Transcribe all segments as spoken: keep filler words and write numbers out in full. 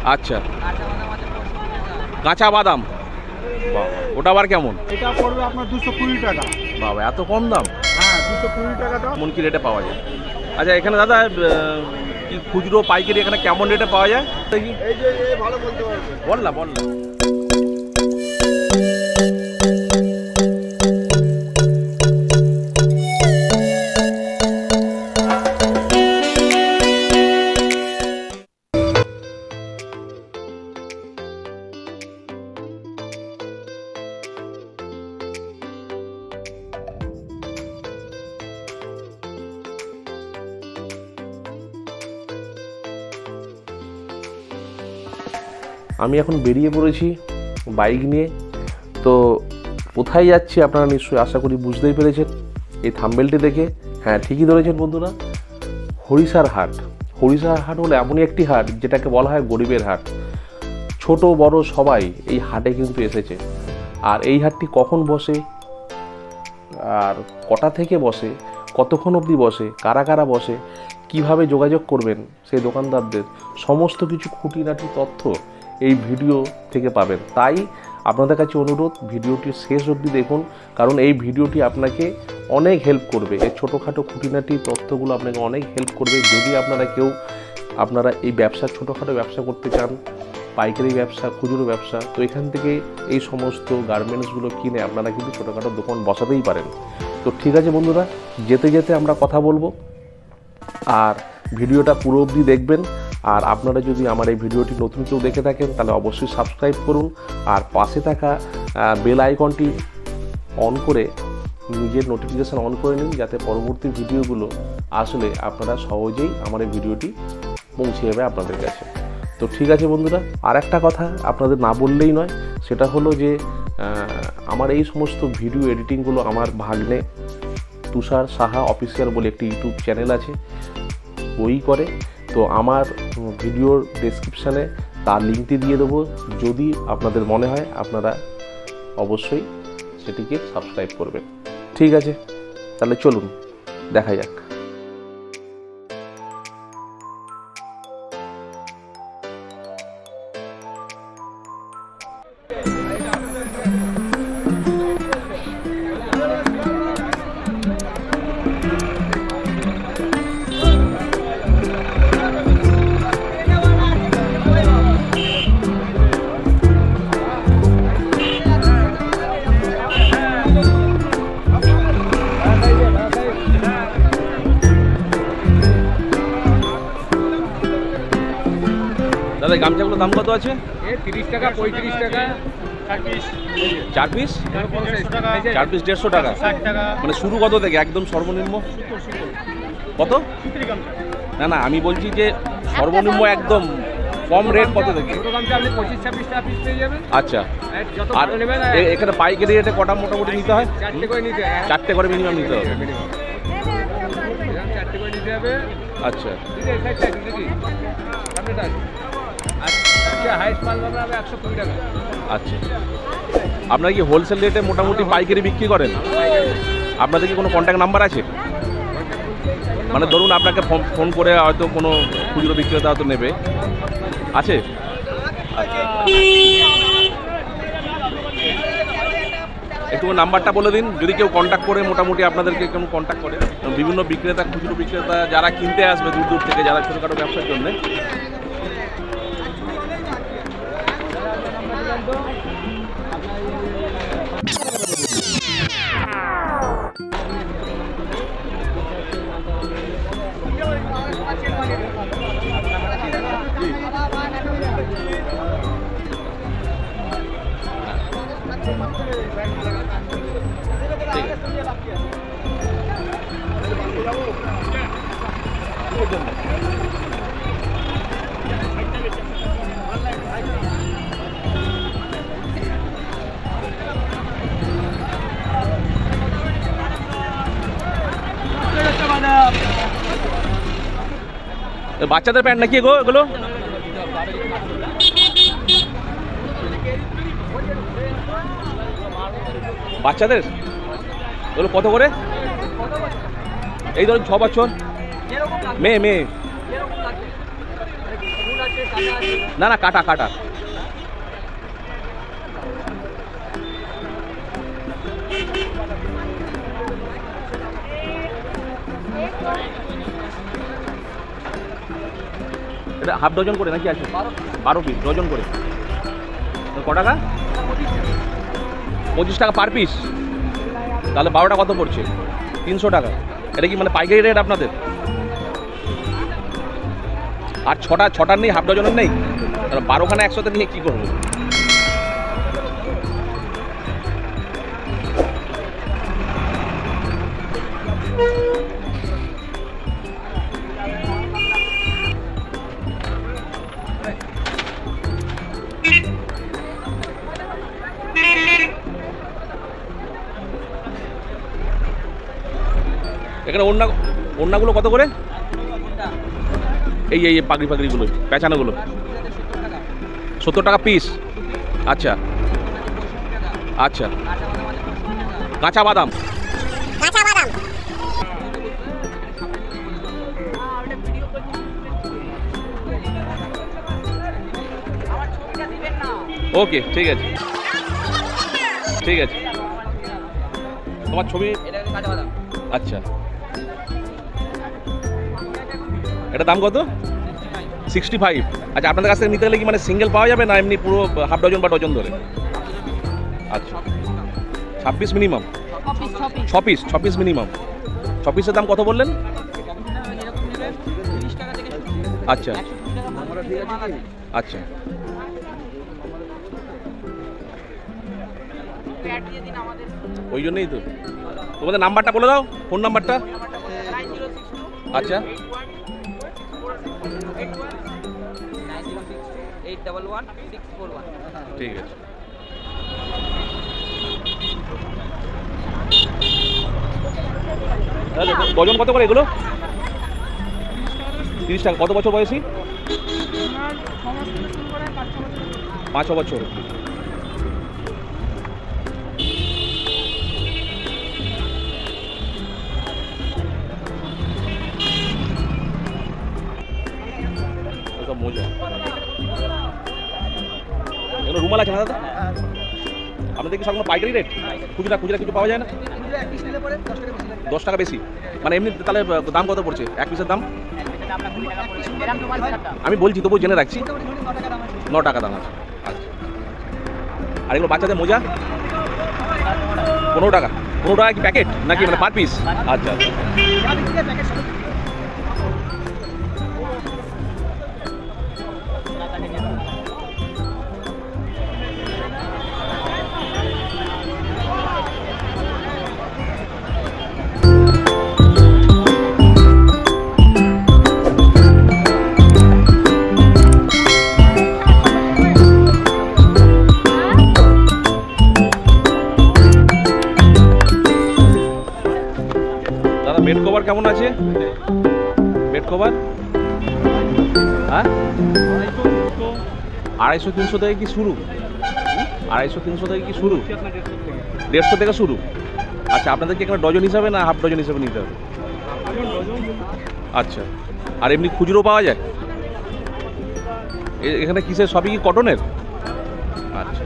আচ্ছা, কাঁচা বাদাম, বাবা ওটা আবার কেমন? এটা পড়বে আপনার দুশো কুড়ি টাকা। বাবা এত কম দাম? হ্যাঁ, দুশো কুড়ি টাকা দাম। কেমন কি রেটে পাওয়া যায়? আচ্ছা এখানে দাদা কি খুচরো পাইকারি এখানে কেমন রেটে পাওয়া যায়? এই যে ভালো বলতে পারবে। বল না বল না। আমি এখন বেরিয়ে পড়েছি বাইক নিয়ে। তো কোথায় যাচ্ছি আপনারা নিশ্চয়ই আশা করি বুঝতেই পেরেছেন এই থাম্বনেলটি দেখে। হ্যাঁ ঠিকই ধরেছেন বন্ধুরা, হরিষার হাট। হরিষার হাট হলো এমনই একটি হাট যেটাকে বলা হয় গরিবের হাট। ছোট বড় সবাই এই হাটে কিন্তু এসেছে। আর এই হাটটি কখন বসে আর কটা থেকে বসে, কতক্ষণ অবধি বসে, কারা কারা বসে, কিভাবে যোগাযোগ করবেন সেই দোকানদারদের, সমস্ত কিছু খুঁটিনাটি তথ্য এই ভিডিও থেকে পাবেন। তাই আপনাদের কাছে অনুরোধ, ভিডিওটি শেষ অবধি দেখুন, কারণ এই ভিডিওটি আপনাকে অনেক হেল্প করবে। এই ছোটোখাটো খুঁটিনাটি তথ্যগুলো আপনাকে অনেক হেল্প করবে। যদি আপনারা কেউ আপনারা এই ব্যবসা ছোটোখাটো ব্যবসা করতে চান, পাইকারি ব্যবসা, খুচরো ব্যবসা, তো এখান থেকে এই সমস্ত গার্মেন্টসগুলো কিনে আপনারা কিন্তু ছোটোখাটো দোকান বসাতেই পারেন। তো ঠিক আছে বন্ধুরা, যেতে যেতে আমরা কথা বলবো, আর ভিডিওটা পুরো অবধি দেখবেন। আর আপনারা যদি আমার এই ভিডিওটি নতুন কেউ দেখে থাকেন তাহলে অবশ্যই সাবস্ক্রাইব করুন, আর পাশে থাকা বেল আইকনটি অন করে নিজের নোটিফিকেশান অন করে নিন, যাতে পরবর্তী ভিডিওগুলো আসলে আপনারা সহজেই আমার এই ভিডিওটি পৌঁছে যাবে আপনাদের কাছে। তো ঠিক আছে বন্ধুরা, আর একটা কথা আপনাদের না বললেই নয়, সেটা হলো যে আমার এই সমস্ত ভিডিও এডিটিংগুলো আমার ভাগ্নে তুষার সাহা অফিসিয়াল বলে একটি ইউটিউব চ্যানেল আছে, ওই করে। তো আমার ভিডিওর ডেসক্রিপশানে তার লিঙ্কটি দিয়ে দেবো। যদি আপনাদের মনে হয় আপনারা অবশ্যই সেটিকে সাবস্ক্রাইব করবেন। ঠিক আছে, তাহলে চলুন দেখা যাক। দাদা গামছাগুলোর দাম কত আছে? তিরিশ টাকা, পঁয়ত্রিশ টাকা, চার পিস চার পিস দেড়শো টাকা। মানে শুরু কত থেকে একদম সর্বনিম্ন কত? না না আমি বলছি যে সর্বনিম্ন একদম কম রেট কত থেকে? পঁচিশ ছাব্বিশ টাকা পিস পেয়ে যাবেন। আচ্ছা, আর এখানে পাইকারি রেটে কটা মোটামুটি নিতে হয়? চারটে করে নিতে হয়। চারটে করে মিনিমাম নিতে হবে। চারটে করে নিতে হবে। আচ্ছা, একশো কুড়ি টাকা। আচ্ছা, আপনারা কি হোলসেল রেটে মোটামুটি পাইকারি বিক্রি করেন? আপনাদের কি কোনো কন্ট্যাক্ট নাম্বার আছে? মানে ধরুন আপনাকে ফোন করে হয়তো কোনো খুচরো বিক্রেতা হয়তো নেবে, আছে? একটু নাম্বারটা বলে দিন, যদি কেউ কন্ট্যাক্ট করে মোটামুটি আপনাদেরকে কেউ কন্ট্যাক্ট করে, বিভিন্ন বিক্রেতা, খুচরো বিক্রেতা যারা কিনতে আসবে দূর দূর থেকে, যারা ছোটোখাটো ব্যবসার জন্য। বাচ্চাদের প্যান্ট নাকি গো এগুলো? বাচ্চাদের এগুলো কত করে? এই ধরুন ছ বছর মেয়ে মেয়ে না না কাটা কাটা। এটা হাফ ডজন করে নাকি আছে? বারো পিস ডজন করে। ক টাকা? পঁচিশ টাকা পার পিস। তাহলে বারোটা কত পড়ছে? তিনশো টাকা। এটা কি মানে পাইকারি রেট আপনাদের? আর ছটা ছটার নেই, হাফ ডজনের নেই? বারোখানা একসাথে নিয়ে কী করবো? এখানে ওড়না ওড়নাগুলো কত করে? এই এই পাগড়ি পাগড়িগুলো পেঁচানোগুলো সত্তর টাকা পিস। আচ্ছা আচ্ছা। কাঁচা বাদাম কাঁচা বাদাম ওকে ঠিক আছে ঠিক আছে। তোমার ছবি? আচ্ছা, এটা দাম কত? Sixty five. আচ্ছা, আপনাদের কাছ থেকে নিতে গেলে কি মানে সিঙ্গেল পাওয়া যাবে না এমনি পুরো হাফ ডজন বা ডজন ধরে? আচ্ছা, ছাব্বিশ মিনিমাম, ছ পিস ছ পিস মিনিমাম। ছ পিসের দাম কত বললেন? আচ্ছা আচ্ছা। ওই জন্যই তো তোমাদের নাম্বারটা বলে দাও, ফোন নাম্বারটা। আচ্ছা, ঠিক আছে। ডজন কত করে এগুলো? তিরিশ টাকা। কত বছর বয়সী? পাঁচ ছ বছর। মোজা এগুলো রুমাল আছে না দাদা? আপনাদের কি সবগুলো পাইকারি রেট? খুচরা খুচরা কিছু পাওয়া যায় না? দশ টাকা বেশি মানে এমনি তাহলে দাম কত পড়ছে এক পিসের দাম? আমি বলছি তবু জেনে রাখছি, ন টাকা দাম আছে। আচ্ছা, আর এগুলো বাচ্চাদের মোজা পনেরো টাকা। পনেরো টাকা কি প্যাকেট নাকি মানে পার পিস? আচ্ছা আচ্ছা। বেড কভার কেমন আছে? বেড কভার হ্যাঁ আড়াইশো তিনশো থেকে কি শুরু? আড়াইশো তিনশো থেকে কি শুরু? দেড়শো থেকে শুরু। আচ্ছা, আপনাদের কি এখানে ডজন হিসাবে না হাফ ডজন হিসাবে নিতে হবে? আচ্ছা, আর এমনি খুচরো পাওয়া যায় এখানে? কিসের সবই কি কটনের? আচ্ছা,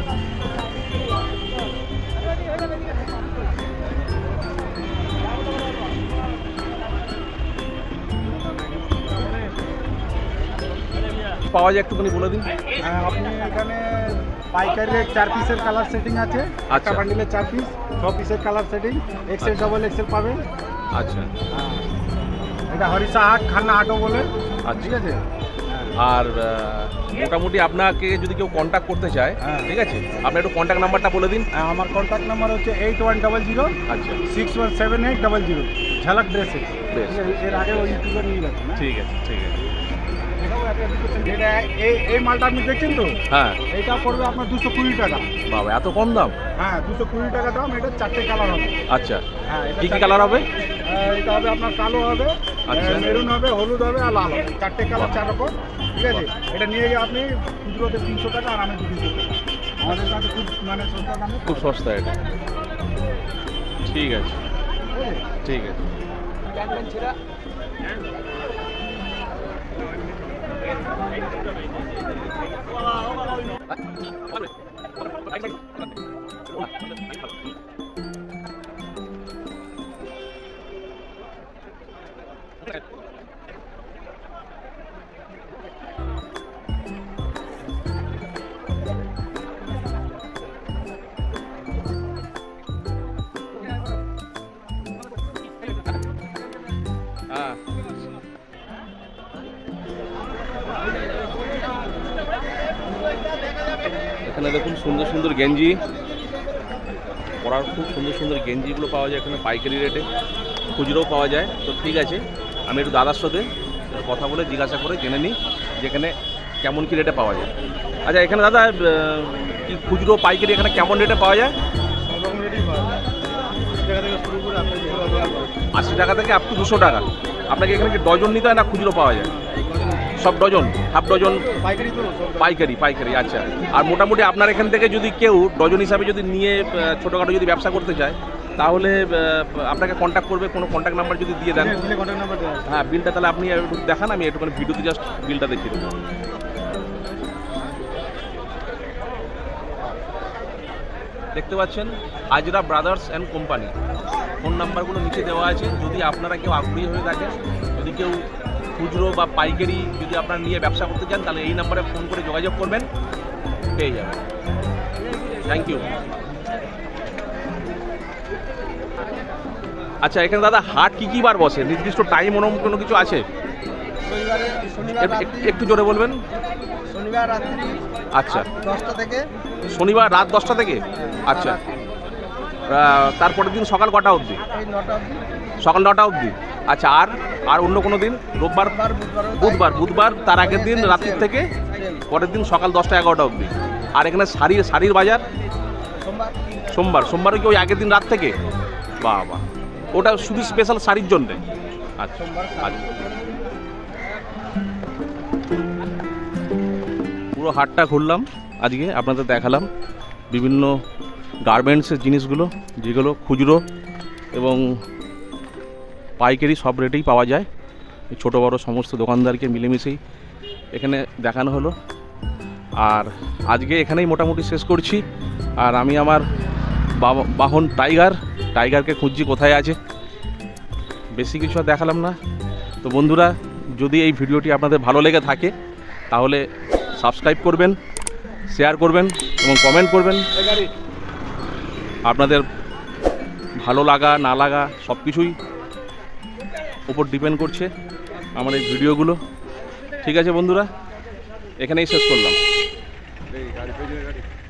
পাওয়া যায় একটুখানি বলে দিন। হ্যাঁ, আপনি এখানে পাইকারি রেট চার পিসের কালার সেটিং আছে। একটা বান্ডিলে চার পিস, ছ পিসের colour setting, XL double XL পাবেন। আচ্ছা, এটা হরিষা হাট খান্না হাটও বলে। আচ্ছা, ঠিক আছে। আর মোটামুটি আপনাকে যদি কেউ কন্ট্যাক্ট করতে চায়, হ্যাঁ, ঠিক আছে, আপনি একটু কন্ট্যাক্ট নাম্বারটা বলে দিন। হ্যাঁ, আমার কন্ট্যাক্ট নাম্বার হচ্ছে এইট ওয়ান ডাবল জিরো আচ্ছা six one seven eight double zero Jhalak ড্রেসে। বেশ, এর আগে ওই ইউটিউবে নিয়ে গেছে। ঠিক আছে ঠিক আছে। এটা এই এই মালটা আপনি দেখছেন তো? হ্যাঁ, এইটা পড়বে আপনার দুশো কুড়ি টাকা। বাবা, এত কম দাম? হ্যাঁ, দুশো কুড়ি টাকা দাম। এটা চারটে কালার হবে। আচ্ছা, হ্যাঁ, কি কি কালার হবে? এটা হবে আপনার কালো হবে, আচ্ছা, মেরুন হবে, হলুদ হবে আর লাল হবে। চারটে কালার, চার রকম। ঠিক আছে। এটা নিয়ে গিয়ে আপনি খুচরোতে তিনশো টাকা আর আমি দুশো টাকা। আমাদের কাছে খুব মানে সস্তা দামে। খুব সস্তা এটা। ঠিক আছে ঠিক আছে। এখানে দেখুন সুন্দর সুন্দর গেঞ্জি, পরার খুব সুন্দর সুন্দর গেঞ্জিগুলো পাওয়া যায় এখানে পাইকারি রেটে, খুচরোও পাওয়া যায়। তো ঠিক আছে, আমি একটু দাদার সাথে কথা বলে জিজ্ঞাসা করে জেনে নিই যেখানে কেমন কী রেটে পাওয়া যায়। আচ্ছা এখানে দাদা কি খুচরো পাইকারি এখানে কেমন রেটে পাওয়া যায়? আশি টাকা থেকে আপ টু দুশো টাকা। আপনাকে এখানে কি ডজন নিতে হয় না খুচরো পাওয়া যায়? সব ডজন, হাফ ডজন? পাইকারি তো পাইকারি পাইকারি আচ্ছা। আর মোটামুটি আপনার এখান থেকে যদি কেউ ডজন হিসাবে যদি নিয়ে ছোটোখাটো যদি ব্যবসা করতে চায় তাহলে আপনাকে কন্ট্যাক্ট করবে, কোনো কন্ট্যাক্ট নাম্বার যদি দিয়ে দেন? কন্ট্যাক্ট নাম্বার দেওয়া আছে। হ্যাঁ, বিলটা তাহলে আপনি একটু দেখান, আমি একটুখানি ভিডিওতে জাস্ট বিলটা দেখিয়ে দেবো। দেখতে পাচ্ছেন Hazra brothers and company, phone নাম্বারগুলো নিচে দেওয়া আছে। যদি আপনারা কেউ আগ্রহী হয়ে থাকেন, যদি কেউ খুচরো বা পাইকারি যদি আপনারা নিয়ে ব্যবসা করতে চান তাহলে এই নাম্বারে ফোন করে যোগাযোগ করবেন, পেয়ে যাবেন। Thank you. আচ্ছা এখানে দাদা হাট কী কী বার বসে? নির্দিষ্ট টাইম অনুযায়ী কোনো কিছু আছে? রবিবারে শনিবার একটু- রাত্রি একটু জোরে বলবেন। শনিবার রাত্রি আচ্ছা, দশটা থেকে শনিবার রাত দশটা থেকে? আচ্ছা, আহ, তারপরের দিন সকাল কটা অবধি? এই নটা অবধি। সকাল নটা অবধি। আচ্ছা, আর আর অন্য কোনো দিন? রোববার, বুধবার বুধবার বুধবার বুধবার তার আগের দিন রাত্রির থেকে পরের দিন সকাল দশটা এগারোটা অবধি। আর এখানে শাড়ির শাড়ির বাজার সোমবার সোমবার সোমবারও কি ওই আগের দিন রাত থেকে? বাহ বাহ, ওটা শুধু স্পেশাল শাড়ির জন্যে? আচ্ছা আচ্ছা। পুরো হাটটা ঘুরলাম আজকে, আপনাদের দেখালাম বিভিন্ন গার্মেন্টসের জিনিসগুলো, যেগুলো খুচরো এবং পাইকারি সব রেটেই পাওয়া যায়। ছোটো বড়ো সমস্ত দোকানদারকে মিলেমিশেই এখানে দেখানো হলো। আর আজকে এখানেই মোটামুটি শেষ করছি। আর আমি আমার বা- বাহন টাইগার টাইগারকে খুঁজছি কোথায় আছে, বেশি কিছু আর দেখালাম না। তো বন্ধুরা, যদি এই ভিডিওটি আপনাদের ভালো লেগে থাকে তাহলে সাবস্ক্রাইব করবেন, শেয়ার করবেন এবং কমেন্ট করবেন। আপনাদের ভালো লাগা না লাগা সব কিছুই উপর ডিপেন্ড করছে আমার এই ভিডিওগুলো। ঠিক আছে বন্ধুরা, এখানেই শেষ করলাম।